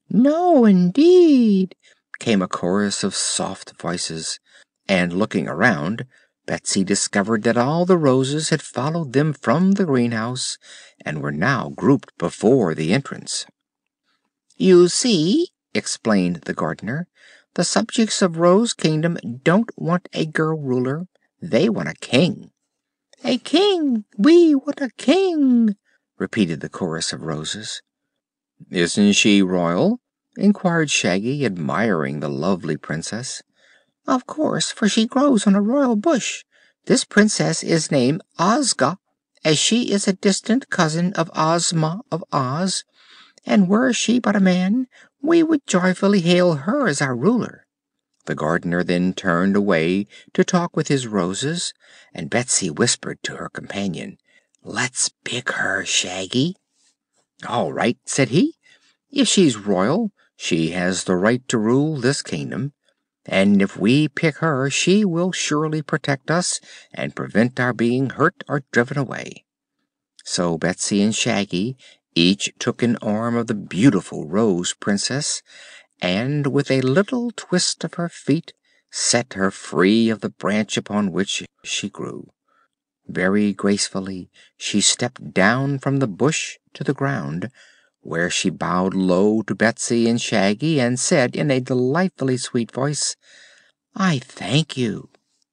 "No, indeed!" came a chorus of soft voices, and looking around, Betsy discovered that all the Roses had followed them from the greenhouse and were now grouped before the entrance. "You see," explained the Gardener, "the subjects of Rose Kingdom don't want a girl ruler; they want a king." "A king! We want a king!" repeated the chorus of Roses. "Isn't she royal?" inquired Shaggy, admiring the lovely Princess. "Of course, for she grows on a royal bush. This Princess is named Ozga, as she is a distant cousin of Ozma of Oz, and were she but a man, we would joyfully hail her as our ruler." The Gardener then turned away to talk with his Roses, and Betsy whispered to her companion: "Let's pick her, Shaggy." "All right," said he. "If she's royal, she has the right to rule this kingdom, and if we pick her she will surely protect us and prevent our being hurt or driven away." So Betsy and Shaggy each took an arm of the beautiful Rose Princess, and with a little twist of her feet set her free of the branch upon which she grew. Very gracefully she stepped down from the bush to the ground, where she bowed low to Betsy and Shaggy and said in a delightfully sweet voice: "I thank you."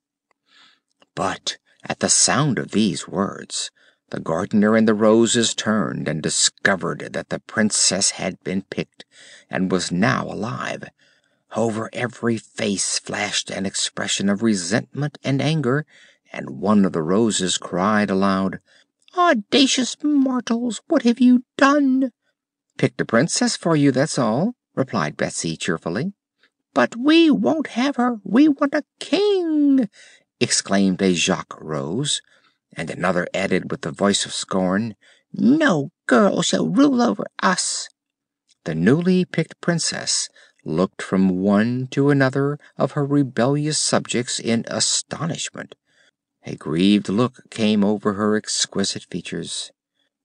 But at the sound of these words the Gardener and the Roses turned and discovered that the Princess had been picked and was now alive. Over every face flashed an expression of resentment and anger, and one of the Roses cried aloud: "Audacious mortals, what have you done?" "Picked a Princess for you, that's all," replied Betsy cheerfully. "But we won't have her; we want a king!" exclaimed a Jacques Rose, and another added with a voice of scorn: "No girl shall rule over us." The newly picked Princess looked from one to another of her rebellious subjects in astonishment. A grieved look came over her exquisite features.